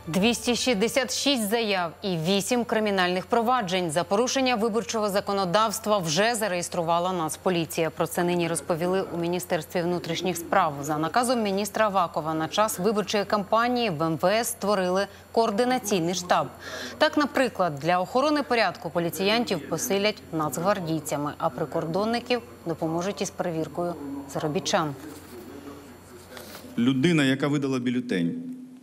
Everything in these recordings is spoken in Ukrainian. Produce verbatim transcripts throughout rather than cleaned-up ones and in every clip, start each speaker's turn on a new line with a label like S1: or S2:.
S1: двісті шістдесят шість заяв і вісім кримінальних проваджень за порушення виборчого законодавства вже зареєструвала Нацполіція. Про це нині розповіли у Міністерстві внутрішніх справ. За наказом міністра Авакова на час виборчої кампанії в ем ве ес створили координаційний штаб. Так, наприклад, для охорони порядку поліціянтів посилять нацгвардійцями, а прикордонників допоможуть із перевіркою заробітчан.
S2: Людина, яка видала бюлетень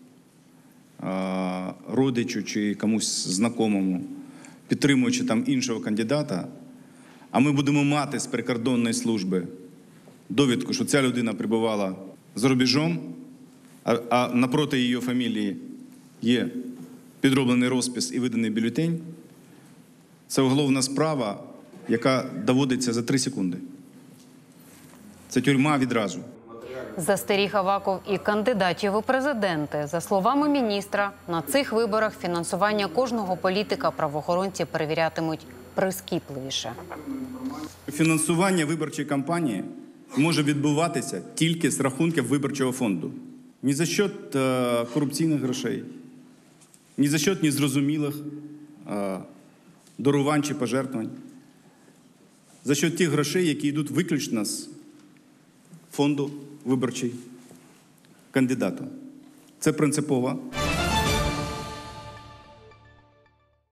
S2: родичу чи комусь знайомому, підтримуючи там іншого кандидата, а ми будемо мати з прикордонної служби довідку, що ця людина перебувала за рубежом, а, а напроти її фамілії є підроблений розпис і виданий бюлетень, це уголовна справа, яка доводиться за три секунди. Це тюрма відразу.
S1: Застеріг Аваков і кандидатів у президенти. За словами міністра, на цих виборах фінансування кожного політика правоохоронці перевірятимуть прискіпливіше.
S2: Фінансування виборчої кампанії може відбуватися тільки з рахунків виборчого фонду. Ні за счет е, корупційних грошей, ні за счет незрозумілих е, дарувань чи пожертвувань. За счет тих грошей, які йдуть виключно з фонду виборчий кандидата. Це принципово.